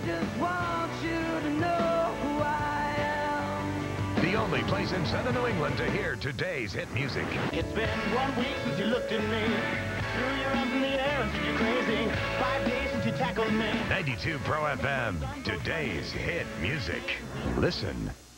just want you to know who I am. The only place in Southern New England to hear today's hit music. It's been 1 week since you looked at me. Threw your arms in the air and said you're crazy. 5 days since you tackled me. 92 Pro FM, today's hit music. Listen